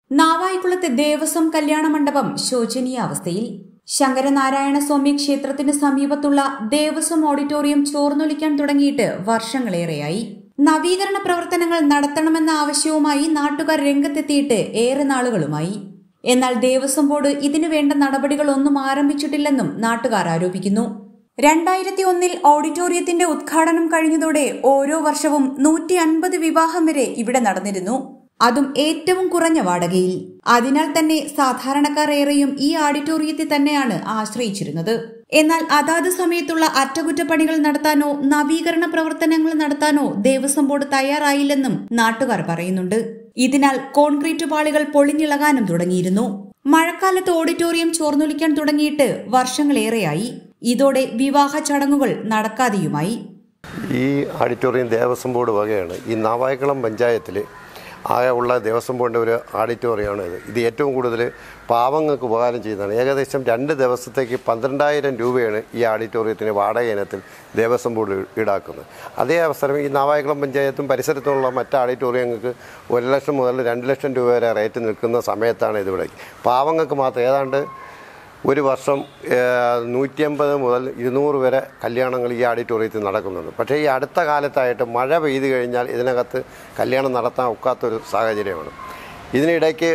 നാവായിക്കുളത്തെ ദേവസ്വം കല്യാണ മണ്ഡപം ശോചനീയാവസ്ഥയിൽ. ശങ്കരനാരായണ സ്വാമി ക്ഷേത്രത്തിന് സമീപത്തുള്ള ദേവസ്വം ഓഡിറ്റോറിയം ചോർന്നൊലിക്കാൻ തുടങ്ങിയിട്ട് വർഷങ്ങളേറെയായി. നവീകരണ പ്രവർത്തനങ്ങൾ നടത്തണമെന്ന ആവശ്യവുമായി നാട്ടുകാർ രംഗത്തെത്തിയിട്ട് ഏറെ നാളുകളുമായി. എന്നാൽ ദേവസ്വം ബോർഡ് ഇതിനു വേണ്ട നടപടികളൊന്നും ആരംഭിച്ചിട്ടില്ലെന്നും നാട്ടുകാർ ആരോപിക്കുന്നു. 2001 ഓഡിറ്റോറിയത്തിന്റെ ഉദ്ഘാടനം കഴിഞ്ഞതോടെ ഓരോ വർഷവും 150 വിവാഹം വരെ ഇവിടെ നടന്നിരുന്നു. അതും ഏറ്റവും കുറഞ്ഞ വാടകയിൽ. അതിനാൽ തന്നെ സാധാരണക്കാർ ഏറെയും ഈ ഓഡിറ്റോറിയത്തെ തന്നെയാണ് ആശ്രയിച്ചിരുന്നത്. എന്നാൽ അതാത് സമയത്തുള്ള അറ്റകുറ്റപ്പണികൾ നടത്താനോ നവീകരണ പ്രവർത്തനങ്ങൾ നടത്താനോ ദേവസ്വം ബോർഡ് തയ്യാറായില്ലെന്നും നാട്ടുകാർ പറയുന്നുണ്ട്. ഇതിനാൽ കോൺക്രീറ്റ് പാളികൾ പൊളിഞ്ഞിളകാനും തുടങ്ങിയിരുന്നു. മഴക്കാലത്ത് ഓഡിറ്റോറിയം ചോർന്നൊലിക്കാൻ തുടങ്ങിയിട്ട് വർഷങ്ങളേറെയായി. ഇതോടെ വിവാഹ ചടങ്ങുകൾ നടക്കാതെയുമായി. ഈ ഓഡിറ്റോറിയം ദേവസ്വം ബോർഡ് വകയാണ്. ഈ നാവായിക്കുളം പഞ്ചായത്തിൽ ഉള്ള ദേവസ്വം ബോർഡിൻ്റെ ഒരു ഓഡിറ്റോറിയമാണ് ഇത്. ഇത് ഏറ്റവും കൂടുതൽ പാവങ്ങൾക്ക് ഉപകാരം ചെയ്യുന്നതാണ്. ഏകദേശം 2 ദിവസത്തേക്ക് 12,000 രൂപയാണ് ഈ ഓഡിറ്റോറിയത്തിന് വാടക ഇനത്തിൽ ദേവസ്വം ബോർഡ് ഈടാക്കുന്നത്. അതേ അവസരം ഈ നാവായിക്കുളം പഞ്ചായത്തും പരിസരത്തുള്ള മറ്റ് ഓഡിറ്റോറിയങ്ങൾക്ക് 1 ലക്ഷം മുതൽ 2 ലക്ഷം രൂപ വരെ റേറ്റ് നിൽക്കുന്ന സമയത്താണ് ഇതിവിടെ. പാവങ്ങൾക്ക് മാത്രം ഏതാണ്ട് ഒരു വർഷം 150 മുതൽ 200 വരെ കല്യാണങ്ങൾ ഈ ഓഡിറ്റോറിയത്തിൽ നടക്കുന്നുണ്ട്. പക്ഷേ ഈ അടുത്ത കാലത്തായിട്ട് മഴ പെയ്തു കഴിഞ്ഞാൽ ഇതിനകത്ത് കല്യാണം നടത്താൻ ഒക്കാത്തൊരു സാഹചര്യമാണ്. ഇതിനിടയ്ക്ക്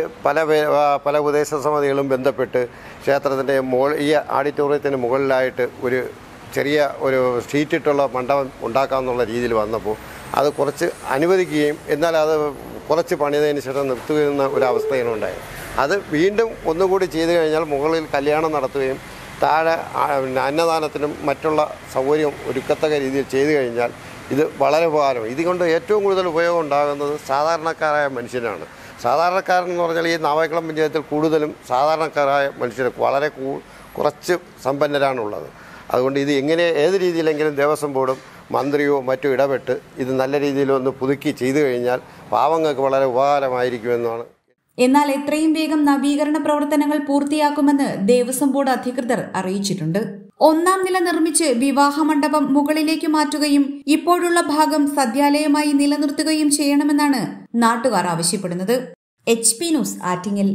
പല ഉപദേശ സമിതികളും ബന്ധപ്പെട്ട് ക്ഷേത്രത്തിൻ്റെ ഈ ഓഡിറ്റോറിയത്തിൻ്റെ മുകളിലായിട്ട് ഒരു ചെറിയ ഒരു ഷീറ്റിട്ടുള്ള മണ്ഡപം ഉണ്ടാക്കാമെന്നുള്ള രീതിയിൽ വന്നപ്പോൾ അത് കുറച്ച് അനുവദിക്കുകയും എന്നാൽ അത് കുറച്ച് പണിതതിന് ശേഷം നിർത്തുന്ന ഒരവസ്ഥയാണ് ഉണ്ടായത്. അത് വീണ്ടും ഒന്നുകൂടി ചെയ്തു കഴിഞ്ഞാൽ മുകളിൽ കല്യാണം നടത്തുകയും താഴെ അന്നദാനത്തിനും മറ്റുള്ള സൗകര്യം ഒരുക്കത്തക്ക രീതിയിൽ ചെയ്തു കഴിഞ്ഞാൽ ഇത് വളരെ ഉപകാരമാണ്. ഇതുകൊണ്ട് ഏറ്റവും കൂടുതൽ ഉപയോഗം ഉണ്ടാകുന്നത് സാധാരണക്കാരായ മനുഷ്യനാണ്. സാധാരണക്കാരെന്ന് പറഞ്ഞാൽ ഈ നാവായിക്കുളം പഞ്ചായത്തിൽ കൂടുതലും സാധാരണക്കാരായ മനുഷ്യർ വളരെ കുറച്ച് സമ്പന്നരാണുള്ളത്. അതുകൊണ്ട് ഇത് ഏത് രീതിയിലെങ്കിലും ദേവസ്വം ബോർഡും മന്ത്രിയോ മറ്റോ ഇടപെട്ട് ഇത് നല്ല രീതിയിലൊന്ന് പുതുക്കി ചെയ്തു കഴിഞ്ഞാൽ പാവങ്ങൾക്ക് വളരെ ഉപകാരമായിരിക്കുമെന്നാണ്. എന്നാൽ എത്രയും വേഗം നവീകരണ പ്രവർത്തനങ്ങൾ പൂർത്തിയാക്കുമെന്ന് ദേവസ്വം ബോർഡ് അധികൃതർ അറിയിച്ചിട്ടുണ്ട്. 1ാം നില നിർമ്മിച്ച് വിവാഹ മണ്ഡപം മുകളിലേക്ക് മാറ്റുകയും ഇപ്പോഴുള്ള ഭാഗം സദ്യാലയമായി നിലനിർത്തുകയും ചെയ്യണമെന്നാണ് നാട്ടുകാർ ആവശ്യപ്പെടുന്നത്. HP news Attingal.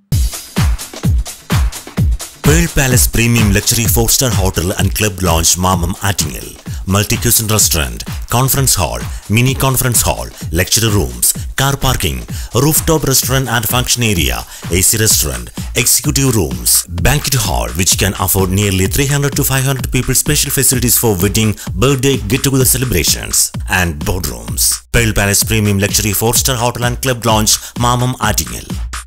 Pearl Palace Premium Luxury 4-star Hotel and Club Lounge Mamam Attingel. Multi-cuisine restaurant, conference hall, mini conference hall, lecture rooms, car parking, rooftop restaurant and function area, AC restaurant, executive rooms, banquet hall which can afford nearly 300 to 500 people. Special facilities for wedding, birthday, get-together celebrations and boardrooms. Pearl Palace Premium Luxury 4-star Hotel and Club Lounge Mamam Attingel.